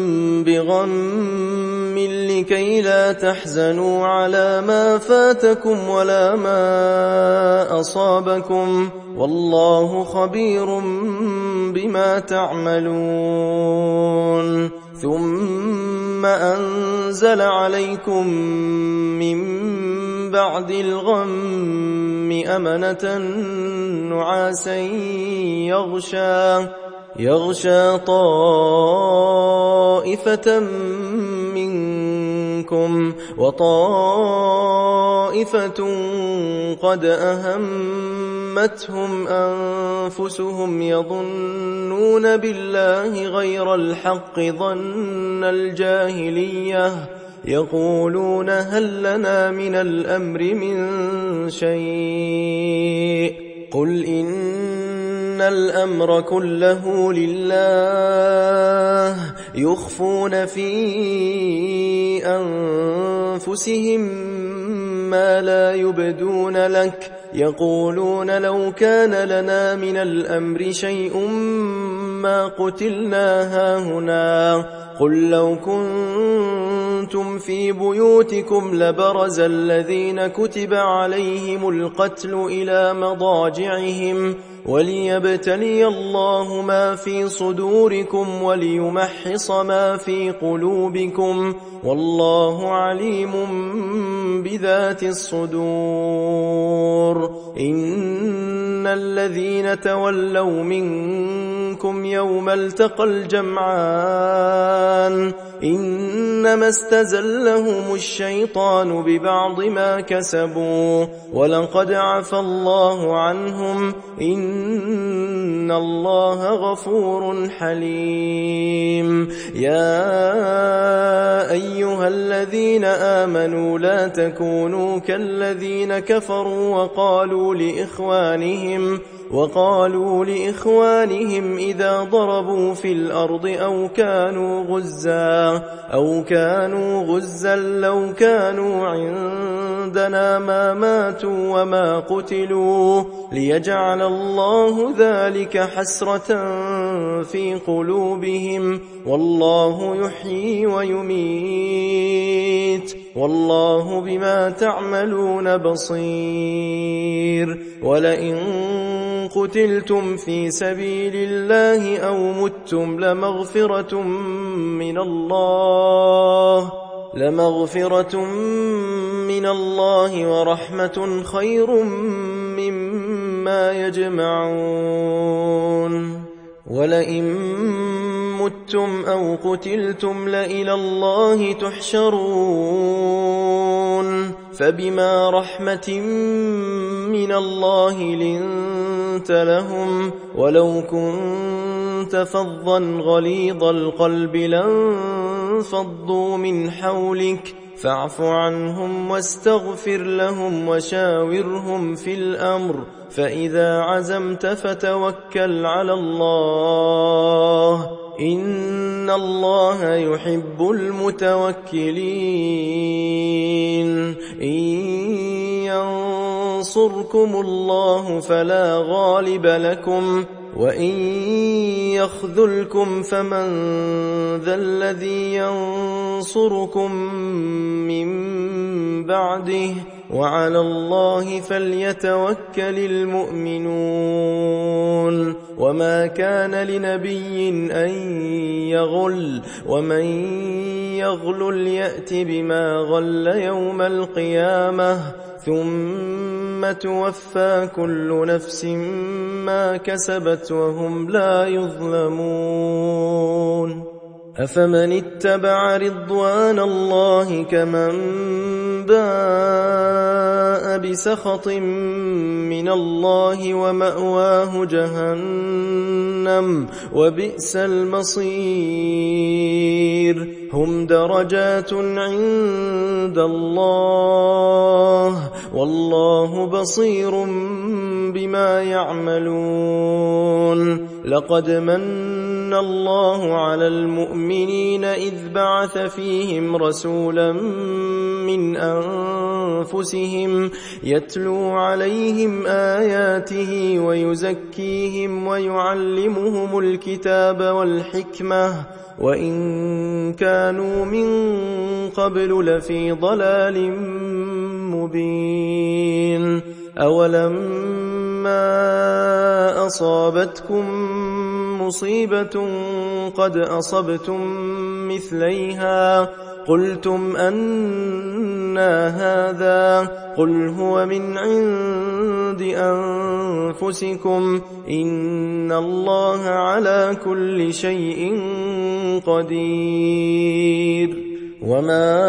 بغم لكي لا تحزنوا على ما فاتكم ولا ما أصابكم والله خبير بما تعملون ثم أنزل عليكم من بعد الغم أمنة نعاسا يغشى طائفة منكم وطائفة قد أهمتهم أنفسهم يظنون بالله غير الحق ظن الجاهلية يقولون هل لنا من الأمر من شيء قل إن الأمر كله لله يخفون في أنفسهم ما لا يبدون لك يقولون لو كان لنا من الأمر شيء ما قتلنا هاهنا قل لو كنتم في بيوتكم لبرز الذين كتب عليهم القتل إلى مضاجعهم وليبتلي الله ما في صدوركم وليمحص ما في قلوبكم والله عليم بذات الصدور إن الذين تولوا منكم يوم التقى الجمعان إنما استزلهم الشيطان ببعض ما كسبوا ولقد عفى الله عنهم إن الله غفور حليم يا أيها الذين آمنوا لا تكونوا كالذين كفروا وقالوا وقالوا لإخوانهم إذا ضربوا في الأرض أو كانوا غزا لو كانوا عندنا ما ماتوا وما قتلوا ليجعل الله ذلك حسرة في قلوبهم والله يحيي ويميت والله بما تعملون بصير ولئن قتلتم في سبيل الله أو متم لمغفرة من الله ورحمة خير مما يجمعون ولئن متم أو قتلتم لإلى الله تحشرون فبما رحمة من الله لنت لهم ولو كنت فظا غليظ القلب لانفضوا من حولك فاعف عنهم واستغفر لهم وشاورهم في الأمر فإذا عزمت فتوكل على الله إن الله يحب المتوكلين إن ينصركم الله فلا غالب لكم وإن يخذلكم فمن ذا الذي ينصركم من بعده وعلى الله فليتوكل المؤمنون وما كان لنبي أن يغل ومن يغل يأت بما غل يوم القيامة ثم توفى كل نفس ما كسبت وهم لا يظلمون أفمن اتبع رضوان الله كمن باء بسخط من الله ومأواه جهنم وبئس المصير هم درجات عند الله والله بصير بما يعملون لقد من الله على المؤمنين إذ بعث فيهم رسولا من أنفسهم يتلو عليهم آياته ويزكيهم ويعلمهم الكتاب والحكمة وإن كانوا من قبل لفي ضلال مبين أولما أصابتكم مصيبة قد أصبتم مثليها قلتم أنى هذا قل هو من عند أنفسكم إن الله على كل شيء قدير وما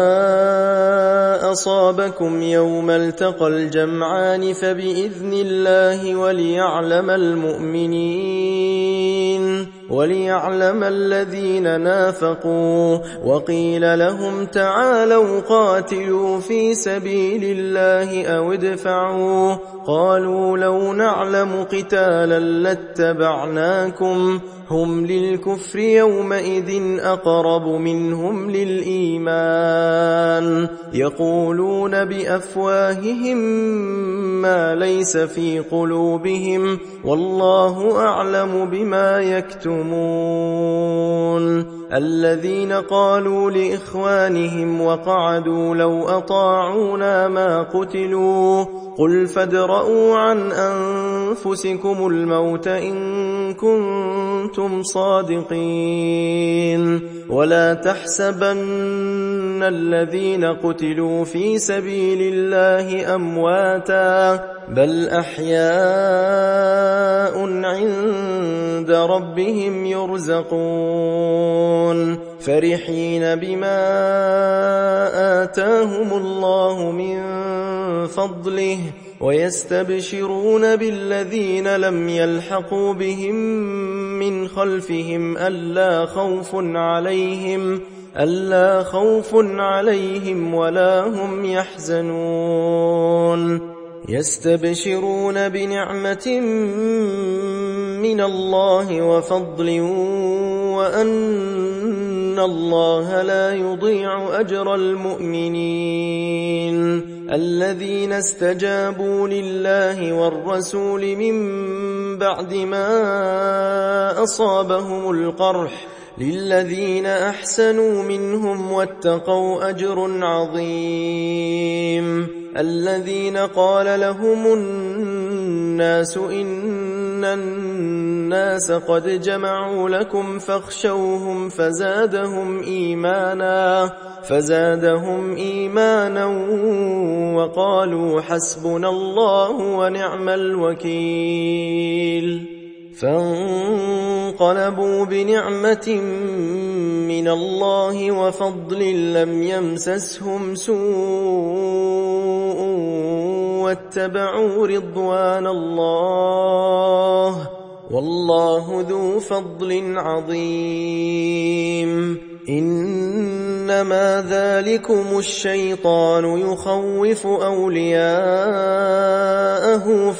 أصابكم يوم التقى الجمعان فبإذن الله وليعلم الذين نافقوا وقيل لهم تعالوا قاتلوا في سبيل الله أو ادفعوا قالوا لو نعلم قتالا لاتبعناكم هم للكفر يومئذ أقرب منهم للإيمان يقولون بأفواههم ما ليس في قلوبهم والله أعلم بما يكتمون الذين قالوا لإخوانهم وقعدوا لو أطاعونا ما قتلوا قل فادرءوا عن أنفسكم الموت إن كنتم صادقين ولا تحسبن الذين قتلوا في سبيل الله أمواتا بل أحياء عند ربهم يرزقون فرحين بما آتاهم الله من فضله ويستبشرون بالذين لم يلحقوا بهم من خلفهم ألا خوف عليهم ولا هم يحزنون يستبشرون بنعمة من الله وفضل وأن الله لا يضيع أجر المؤمنين الذين استجابوا لله والرسول من بعد ما أصابهم القرح للذين أحسنوا منهم واتقوا أجر عظيم الذين قال لهم الناس إن الناس قد جمعوا لكم فاخشوهم فزادهم إيمانا وقالوا حسبنا الله ونعم الوكيل فانقلبوا بنعمة من الله وفضل لم يمسسهم سوء واتبعوا رضوان الله والله ذو فضل عظيم إنما ذلكم الشيطان يخوف أولياءه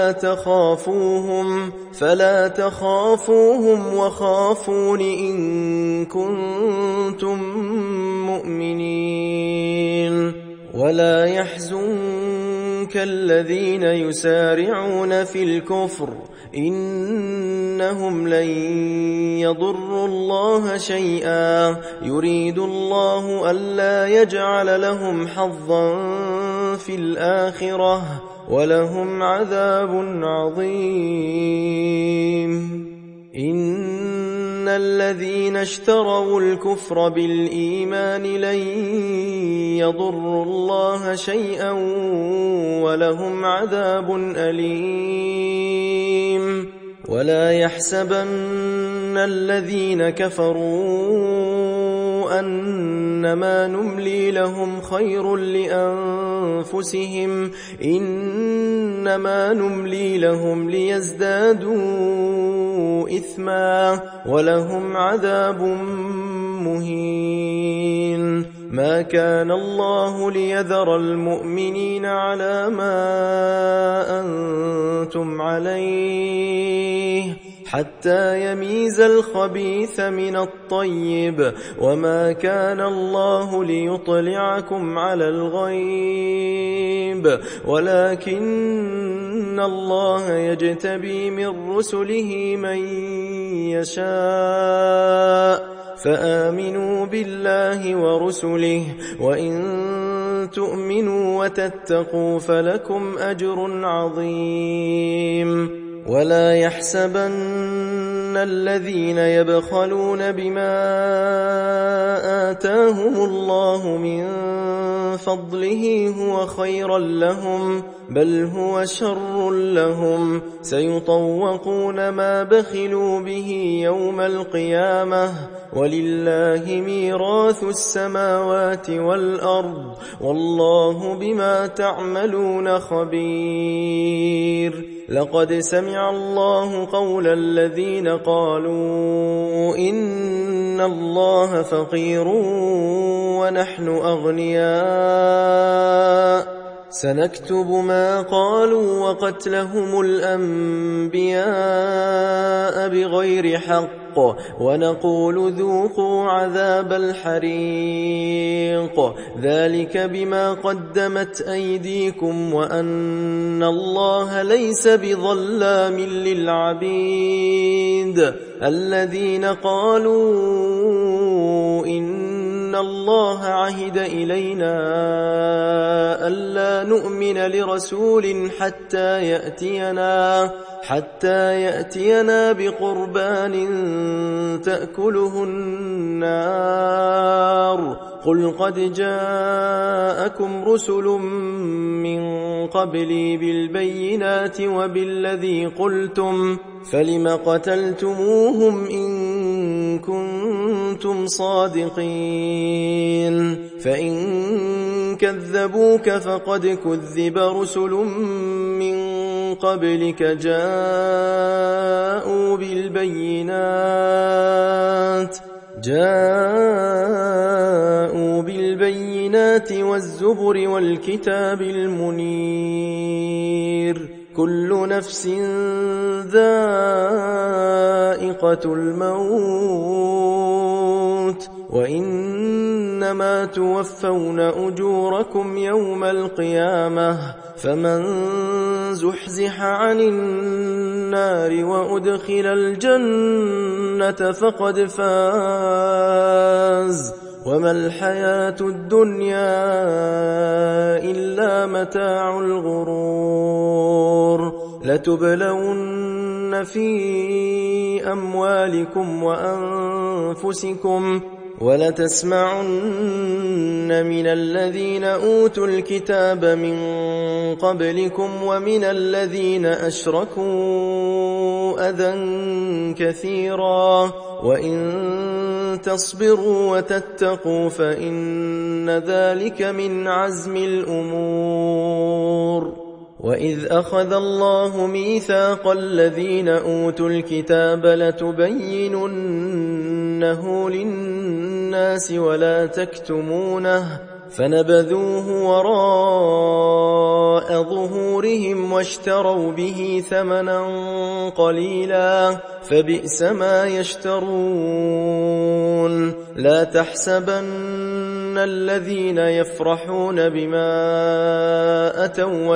فلا تخافوهم وخافون إن كنتم مؤمنين ولا يحزنك الذين يسارعون في الكفر إنهم لن يضروا الله شيئا يريد الله ألا يجعل لهم حظا في الآخرة ولهم عذاب عظيم إن الذين اشتروا الكفر بالإيمان لن يضروا الله شيئا ولهم عذاب أليم ولا يحسبن الذين كفروا أنما نملي لهم خير لأنفسهم إنما نملي لهم ليزدادوا إثما ولهم عذاب مهين ما كان الله ليذر المؤمنين على ما أنتم عليه حتى يميز الخبيث من الطيب وما كان الله ليطلعكم على الغيب ولكن الله يجتبي من رسله من يشاء فآمنوا بالله ورسله وإن تؤمنوا وتتقوا فلكم أجر عظيم ولا يحسبن الذين يبخلون بما آتاهم الله من فضله هو خيرا لهم بل هو شر لهم سيطوقون ما بخلوا به يوم القيامة ولله ميراث السماوات والأرض والله بما تعملون خبير لقد سمع الله قول الذين قالوا إن الله فقير ونحن أغنياء سنكتب ما قالوا وقتلهم الأنبياء بغير حق ونقول ذوقوا عذاب الحريق ذلك بما قدمت أيديكم وأن الله ليس بظلام للعبيد الذين قالوا إن الله عهد إلينا ألا نؤمن لرسول حتى يأتينا بقربان تأكله النار قل قد جاءكم رسل من قبلي بالبينات وبالذي قلتم فلم قتلتموهم إن كنتم صادقين فإن كذبوك فقد كذب رسل من قبلك جاءوا بالبينات والزبر والكتاب المنير كل نفس ذائقة الموت وإنما توفون أجوركم يوم القيامة فمن زحزح عن النار وأدخل الجنة فقد فاز وما الحياة الدنيا إلا متاع الغرور لتبلون في أموالكم وأنفسكم ولتسمعن من الذين أوتوا الكتاب من قبلكم ومن الذين أشركوا أذى كثيرا وإن تصبروا وتتقوا فإن ذلك من عزم الأمور وإذ أخذ الله ميثاق الذين أوتوا الكتاب لتبيننه للناس ولا تكتمونه فنبذوه وراء ظهورهم واشتروا به ثمنا قليلا فبئس ما يشترون لا تحسبن الذين يفرحون بما أتوا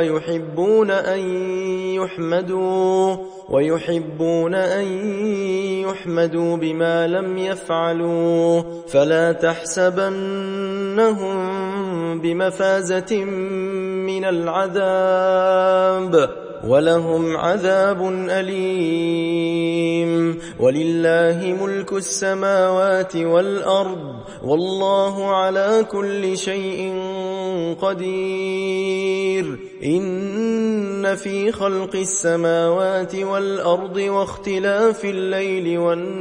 ويحبون أن يحمدوا بما لم يفعلوا فلا تحسبنهم بمفازة من العذاب ولهم عذاب أليم ولله ملك السماوات والأرض والله على كل شيء قدير إن في خلق السماوات والأرض واختلاف الليل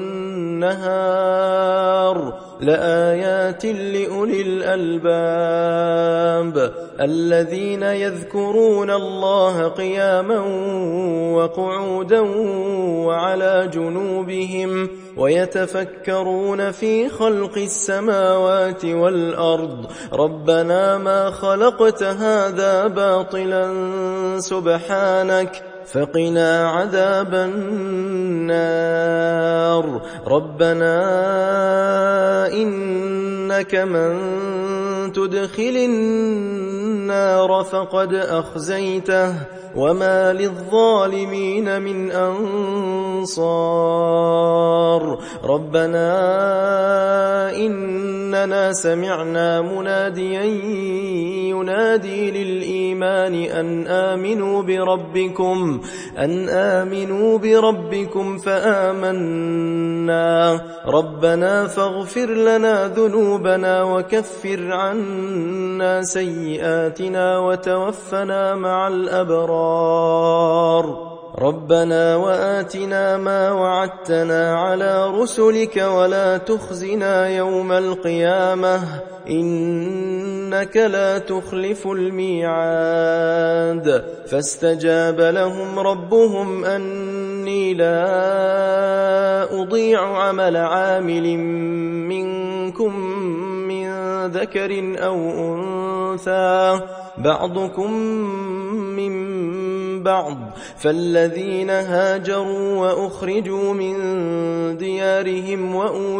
والنهار لآيات لأولي الألباب الذين يذكرون الله قياما وقعودا وعلى جنوبهم ويتفكرون في خلق السماوات والأرض ربنا ما خلقت هذا باطلا سبحانك فقنا عذاب النار ربنا إنك من تدخل النار فقد أخزيته وما للظالمين من أنصار ربنا إننا سمعنا مناديا ينادي للإيمان أن آمنوا بربكم فآمنا ربنا فاغفر لنا ذنوبنا وكفر عنا سيئاتنا وتوفنا مع الأبرار ربنا وآتنا ما وعدتنا على رسلك ولا تخزنا يوم القيامة إنك لا تخلف الميعاد فاستجاب لهم ربهم أني لا أضيع عمل عامل منكم من ذكر أو أنثى بعضكم من بعض فالذين هاجروا وأخرجوا من ديارهم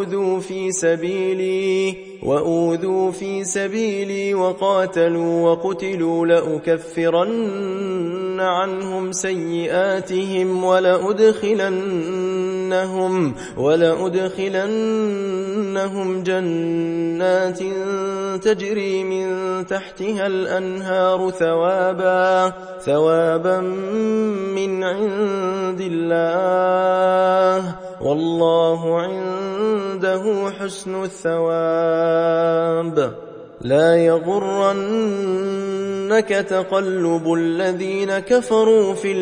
وأوذوا في سبيلي وقاتلوا وقتلوا لأكفرن عنهم سيئاتهم ولأدخلنهم جنات تجري من تحتها الأنهار ثوابا من عند الله والله عنده حسن الثواب لا يغرنك تقلب الذين كفروا في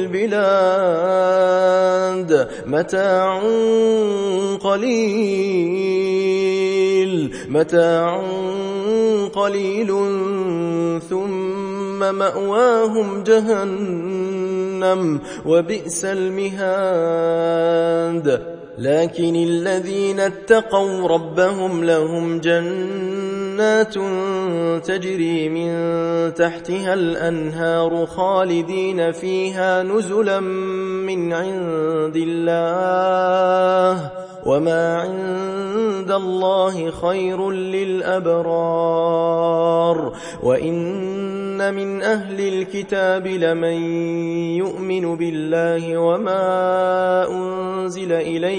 البلاد متاع قليل ثم مأواهم جهنم وبئس المهاد لكن الذين اتقوا ربهم لهم جنات تجري من تحتها الأنهار خالدين فيها نزلا من عند الله وما عند الله خير للأبرار وإن من أهل الكتاب لمن يؤمن بالله وما أنزل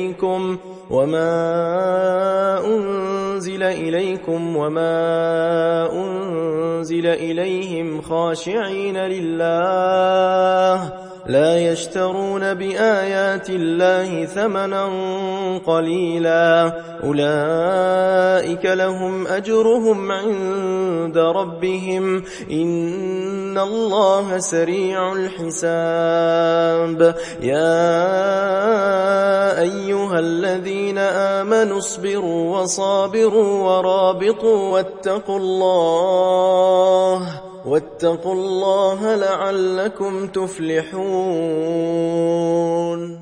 إليكم وما أنزل إليهم خاشعين لله لا يشترون بآيات الله ثمنا قليلا أولئك لهم أجرهم عند ربهم إن الله سريع الحساب يا أيها الذين آمنوا اصبروا وصابروا ورابطوا واتقوا الله لعلكم تفلحون